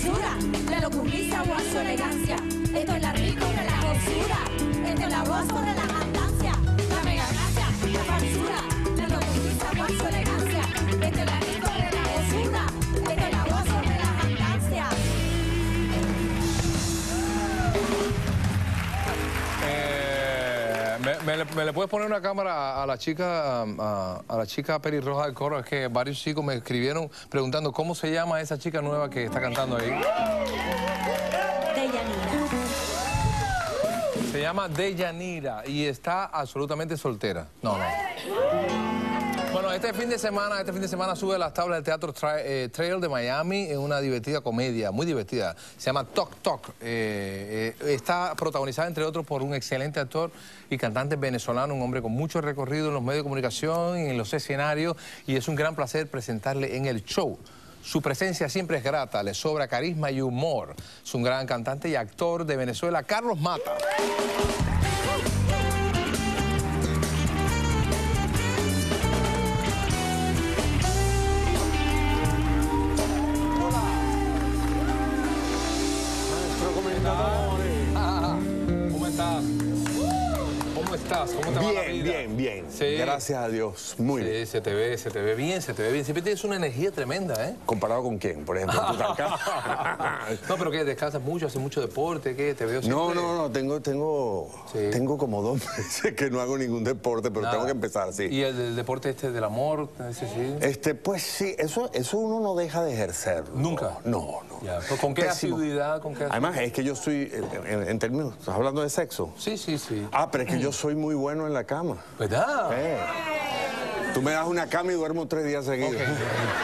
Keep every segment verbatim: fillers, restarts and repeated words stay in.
dulzura, la locurriza o su elegancia. Esto es la rico de la dulzura, esto es la voz sobre la jactancia. La mega gracia, la falsura, la locurriza o su elegancia. Esto es la rico de la dulzura, esto es la voz sobre la jactancia. Eh, ¿me, me, le, ¿Me le puedes poner una cámara a, a la chica a, a la chica pelirroja del coro? Es que varios chicos me escribieron preguntando cómo se llama esa chica nueva que está cantando ahí. Deyanira. Se llama Deyanira y está absolutamente soltera. No, no. Bueno, este fin de semana, este fin de semana sube a las tablas del Teatro Tra eh, Trail de Miami en una divertida comedia, muy divertida. Se llama Toc Toc. Eh, eh, está protagonizada, entre otros, por un excelente actor y cantante venezolano, un hombre con mucho recorrido en los medios de comunicación y en los escenarios, y es un gran placer presentarle en el show. Su presencia siempre es grata, le sobra carisma y humor. Es un gran cantante y actor de Venezuela, Carlos Mata. ¿Cómo estás? ¿Cómo estás? ¿Cómo te va la Bien, vida? bien, bien. Sí. Gracias a Dios. Muy Sí, bien. se te ve, se te ve bien, se te ve bien. Siempre tienes una energía tremenda, ¿eh? ¿Comparado con quién? Por ejemplo, tú estás acá. No, pero ¿qué? ¿Descansas mucho? ¿Haces mucho deporte? ¿Qué? ¿Te veo siempre? No, no, no. Tengo, tengo, Sí. tengo como dos meses que no hago ningún deporte, pero Nada. tengo que empezar, sí. ¿Y el, el deporte este del amor? Ese sí. Este, pues sí, eso, eso uno no deja de ejercerlo. ¿Nunca? No, no. Ya. ¿Con qué Pésimo. asiduidad? ¿Con qué asiduidad? Además, es que yo soy, en, en- en términos, ¿estás hablando de sexo? Sí, sí, sí. Ah, pero es que yo soy muy bueno en la cama. ¿Verdad? Eh. Tú me das una cama y duermo tres días seguidos. Ok.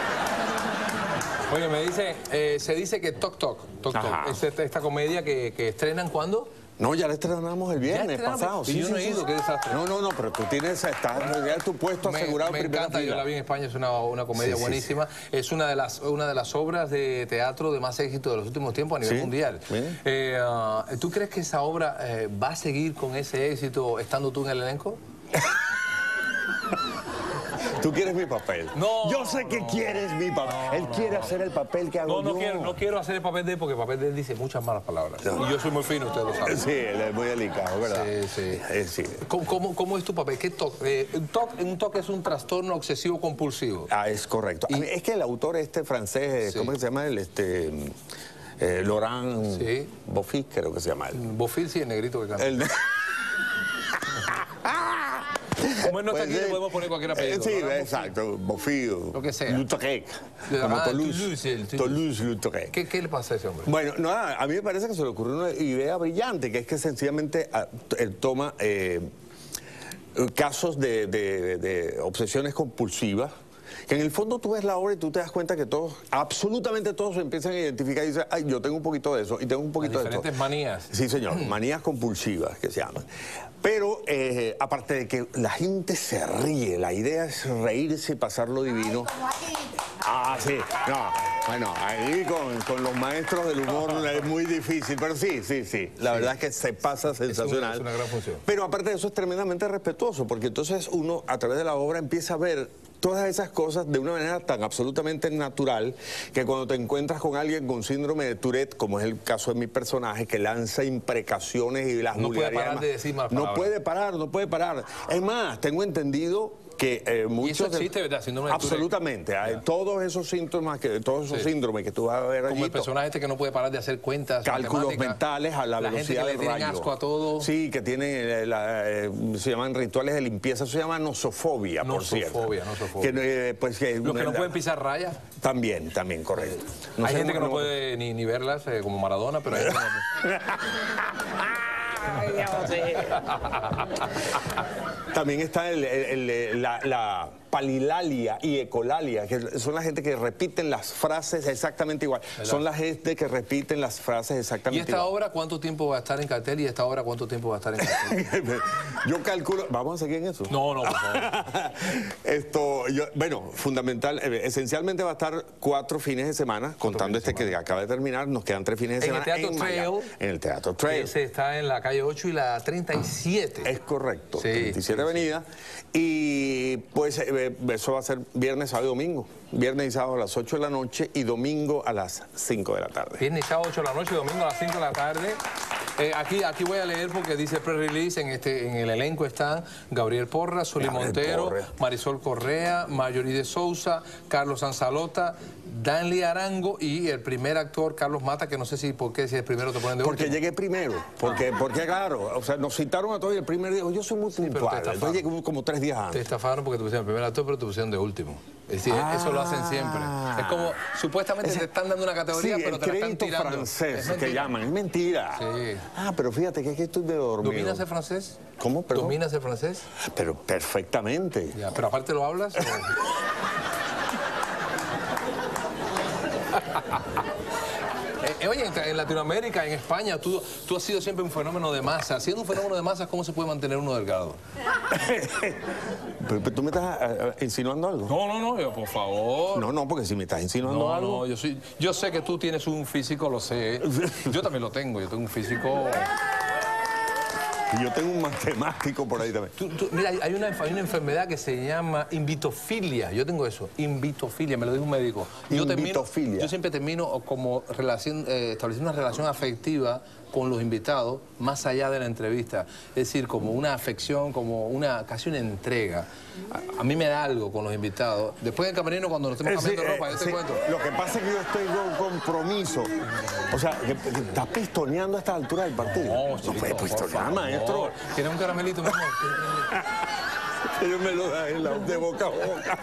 Oye, me dice, eh, se dice que Toc Toc, Toc Toc, Ajá. es esta, esta comedia que, que estrenan ¿cuándo? No, ya la estrenamos el viernes estrenamos? pasado. Y yo no he ido, qué desastre. No, no, no, pero tú tienes, estás, ya tu puesto Me, asegurado me en primera encanta, fila. yo la vi en España, es una, una comedia Sí, sí, buenísima. Es una de, las, una de las obras de teatro de más éxito de los últimos tiempos a nivel Sí, mundial. bien. Eh, ah, ¿Tú crees que esa obra eh, va a seguir con ese éxito estando tú en el elenco? Tú quieres mi papel. No, Yo sé que no, quieres mi papel. Él quiere hacer el papel que hago No, no yo. quiero, no quiero hacer el papel de él porque el papel de él dice muchas malas palabras. Y yo soy muy fino, ustedes lo saben. Sí, él es muy delicado, ¿verdad? Sí, sí. Eh, sí. ¿Cómo, cómo, cómo es tu papel? ¿Qué toque? Eh, un toque? Un toque es un trastorno obsesivo compulsivo. Ah, es correcto. A mí- es que el autor este francés, eh, Sí. ¿cómo se llama él? Este, eh, Laurent Sí. Bofill, creo que se llama él. Bofil sí, el negrito que canta. El- Como él no está Pues, aquí, le eh, podemos poner cualquier apellido. eh, Sí, ¿no? exacto. Bofill. Lo que sea. Lautrec. De- Como ah, Toulouse. Toulouse, el Toulouse. Toulouse-Lautrec. ¿Qué, ¿Qué le pasa a ese hombre? Bueno, nada, a mí me parece que se le ocurrió una idea brillante, que es que sencillamente ah, él toma eh, casos de, de- de obsesiones compulsivas, que en el fondo tú ves la obra y tú te das cuenta que todos, absolutamente todos se empiezan a identificar y dicen, ay, yo tengo un poquito de eso y tengo un poquito de esto. Diferentes manías. Sí, señor, manías compulsivas que se llaman. Pero eh, aparte de que la gente se ríe, la idea es reírse y pasarlo divino. Ah, sí, no, bueno, ahí con, con los maestros del humor es muy difícil, pero sí, sí, sí, la verdad es que se pasa sensacional. es una gran función. Pero aparte de eso es tremendamente respetuoso, porque entonces uno a través de la obra empieza a ver todas esas cosas de una manera tan absolutamente natural que cuando te encuentras con alguien con síndrome de Tourette, como es el caso de mi personaje, que lanza imprecaciones y las No puede vulgaridades parar de decir malas no palabras. puede parar, no puede parar. Es más, tengo entendido que eh, muchos... Y eso de- existe, ¿verdad? Síndrome de Tourette. Absolutamente. Hay todos esos síntomas, que, todos esos Sí. síndromes que tú vas a ver allí. Como el personaje este que no puede parar de hacer cuentas, Cálculos matemáticas. mentales a la, La gente velocidad que le del tienen rayo. asco a todo. Sí, que tiene, eh, la, eh, se llaman rituales de limpieza, eso se llama nosofobia, por cierto. Nosofobia, nosofobia. Que, eh, pues, que, Los que no la- pueden pisar rayas. También, también, correcto. hay sé gente que no cómo- puede ni, ni verlas, eh, como Maradona, pero hay gente que no- También está el- el- el- la, la palilalia y ecolalia, que son la gente que repiten las frases exactamente igual. Son la gente que repiten las frases ¿Y exactamente esta igual. obra cuánto tiempo va a estar en cartel y esta obra cuánto tiempo va a estar en cartel? Yo calculo... ¿Vamos a seguir en eso? No, no, por favor. Esto, yo, bueno, fundamental, eh, esencialmente va a estar cuatro fines de semana, contando este que acaba de terminar, nos quedan tres fines de En el semana. Teatro Miami. Trail. En el Teatro Trail. Ese está en la calle ocho y la treinta y siete. Es correcto, Sí, treinta y siete sí, sí. Avenida. Y pues eh, Eh, eso va a ser viernes, sábado y domingo. Viernes y sábado a las ocho de la noche y domingo a las cinco de la tarde. Viernes y sábado ocho de la noche y domingo a las cinco de la tarde. Eh, aquí, aquí voy a leer porque dice pre-release. En, este, en el elenco están Gabriel Porra, Zuli Gabriel Montero, Porra. Marisol Correa, Mayori de Sousa, Carlos Sanzalota, Danley Arango y el primer actor, Carlos Mata, que no sé si por qué, si el primero te ponen de Porque último. llegué primero, porque, porque claro, o sea, nos citaron a todos y el primer día, yo soy muy pero te puntual, estafaron. entonces llegué como, como tres días Te antes. estafaron porque te pusieron el primer actor, pero te pusieron de último. Es decir, Ah. eso lo hacen siempre. Es como, supuestamente Ese- te están dando una categoría, Sí, pero el te la están crédito tirando. francés Es que mentira. llaman, es mentira. Sí. Ah, pero fíjate que aquí estoy de dormido. ¿Dominas el francés? ¿Cómo? Perdón. ¿Dominas el francés? Pero perfectamente. Ya, pero aparte lo hablas. ¿O? Eh, oye, en, en Latinoamérica, en España, tú, tú has sido siempre un fenómeno de masa. Siendo un fenómeno de masa, ¿cómo se puede mantener uno delgado? Pero, pero tú me estás eh, insinuando algo. No, no, no, yo, por favor. No, no, porque si me estás insinuando No, algo. no, yo, soy, yo sé que tú tienes un físico, lo sé. Yo también lo tengo, yo tengo un físico... Y yo tengo un matemático por ahí también. Tú- tú- mira, hay hay una, hay una enfermedad que se llama invitofilia. Yo tengo eso, invitofilia, me lo dijo un médico. Yo termino- Invitofilia. yo siempre termino como relación, eh, estableciendo una relación afectiva con los invitados más allá de la entrevista. Es decir, como una afección, como una casi una entrega. A, a mí me da algo con los invitados. Después del camerino, cuando nos estemos Eh, sí, cambiando eh, ropa, yo te sí. cuento. Lo que pasa es que yo estoy con compromiso. O sea, que, que estás pistoneando a esta altura del partido. No, chico, puede por pistonear, favor. maestro. ¿Tienes un caramelito, mi amor? Yo me lo da en la, de boca a boca.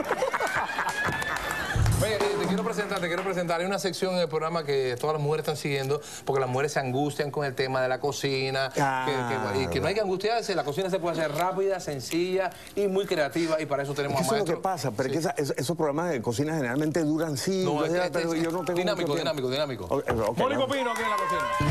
Oye, eh, te quiero presentar, te quiero presentar. Hay una sección en el programa que todas las mujeres están siguiendo porque las mujeres se angustian con el tema de la cocina. Ah, que, que- y que no hay que angustiarse. La cocina se puede hacer rápida, sencilla y muy creativa. Y para eso tenemos Eso a es lo que maestros. pasa, pero Sí. es que esa- esos, esos programas de cocina generalmente duran cinco, No, es que días, este pero es yo no tengo dinámico, mucho dinámico, tiempo. dinámico. Ok, ok, Mónico no. Pino aquí en la cocina.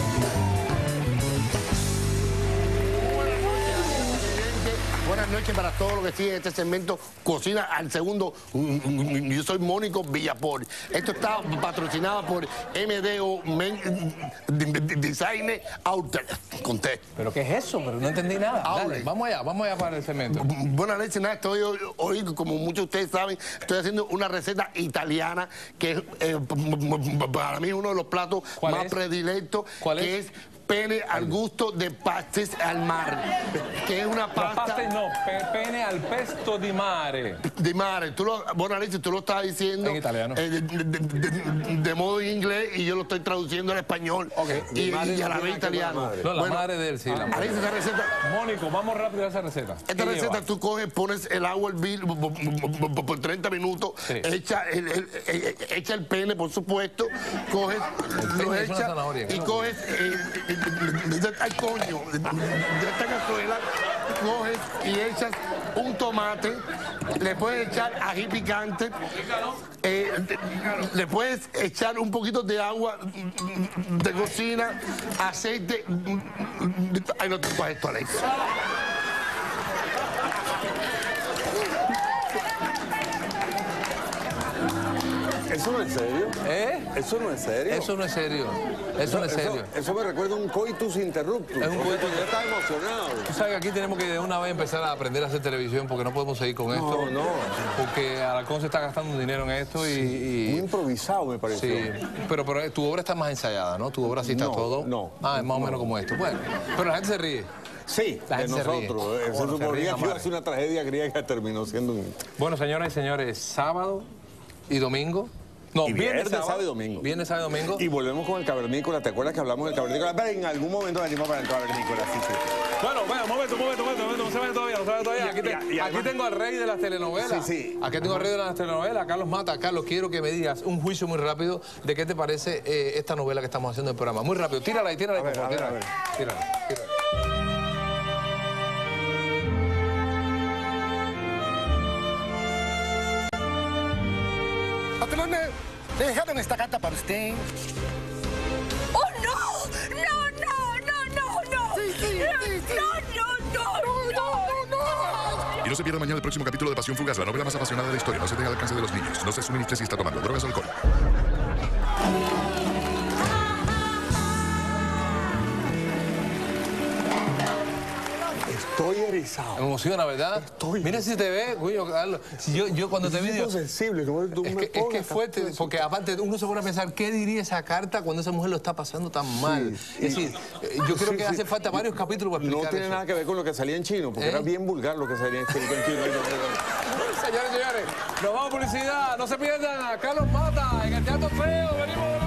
Buenas noches para todos los que siguen este segmento Cocina al Segundo. Yo soy Mónico Villapor. Esto está patrocinado por M D O Men Design Outer. Conté. ¿Pero qué es eso? Pero no entendí nada. Dale, Outlet. vamos allá, vamos allá para el cemento. Buenas noches, nada, estoy hoy, hoy, como muchos de ustedes saben, estoy haciendo una receta italiana que es eh, para mí uno de los platos ¿Cuál más es? predilectos, ¿Cuál que es? es pene al gusto de pastes al mar, que es una La pasta pasta no, pe- pene al pesto di mare. de mare. Tú lo, buena leche, tú lo estás diciendo En italiano. eh, de, de- de- de modo en inglés y yo lo estoy traduciendo al español Ok. y, De madre y a no la tiene vez que ver italiano. madre. No, la Bueno, madre de él, sí. La a madre. veces esa receta, Mónico, vamos rápido a esa receta. esta ¿Qué receta lleva? tú coges, pones el agua al hervir por treinta minutos, Sí. echa, el, el- el- echa el pene, por supuesto, coges, pene lo es una echas zanahoria, y claro. coges, eh, eh, ay coño, de esta cazuela, coges y echas un tomate, le puedes echar ají picante, eh, le puedes echar un poquito de agua de cocina, aceite, ay no te coges esto, Alex. ¿Eso no es serio? ¿Eh? ¿Eso no es serio? Eso no es serio. Eso no es serio. Eso, eso me recuerda a un coitus interruptus. Es un O sea, coitus- yo estaba emocionado. Tú sabes que aquí tenemos que de una vez empezar a aprender a hacer televisión porque no podemos seguir con esto. no. Porque Alarcón se está gastando un dinero en esto y... y- Muy improvisado me pareció. sí, pero, pero tu obra está más ensayada, ¿no? Tu obra sí está No, todo. no, Ah, es más o no. menos como esto. Bueno, pero la gente se ríe. Sí, La de gente se ríe. nosotros. Eh, Se Bueno, se ríe suponía la que iba a madre. ser una tragedia griega que terminó siendo un... Bueno, señoras y señores, sábado y domingo. No, Y viernes, sábado, sábado y domingo. Viernes, sábado y domingo. Y volvemos con el cavernícola. ¿Te acuerdas que hablamos del cavernícola? Pero en algún momento venimos para el cavernícola, sí, sí. Bueno, bueno, momento, momento, momento, momento, no se vaya todavía, no se vaya todavía. Aquí, te- Y- y- y aquí además- tengo al rey de las telenovelas. Sí, sí. Aquí tengo al rey de las telenovelas, Carlos Mata. Carlos, quiero que me digas un juicio muy rápido de qué te parece eh, esta novela que estamos haciendo en el programa. Muy rápido, tírala ahí, tírala ahí, A ver, por favor, a ver, tírala. Tírala, tírala. Patrona, dejaron esta carta para usted. ¡Oh, no! ¡No, no, no, no, no! Sí, sí, sí, sí. ¡No, no, no, no, no! Y no se pierda mañana el próximo capítulo de Pasión Fugaz, la novela más apasionada de la historia. No se deje al alcance de los niños. No se suministre si está tomando drogas o alcohol. Estoy erizado. Me emociona, ¿verdad? Estoy. Mira si te ve, Julio Carlos. Si yo, yo cuando te vi, digo, sensible, como tú es me que, es que pongas es fuerte, tanto eso. porque aparte uno se pone a pensar, ¿qué diría esa carta cuando esa mujer lo está pasando tan mal? Sí, es decir, eh, yo creo sí, que sí. hace falta varios capítulos para explicar No tiene eso. nada que ver con lo que salía en chino, porque ¿Eh? era bien vulgar lo que salía escrito en chino. Señores, señores, nos vamos a publicidad. No se pierdan a Carlos Mata en el Teatro Feo. Venimos.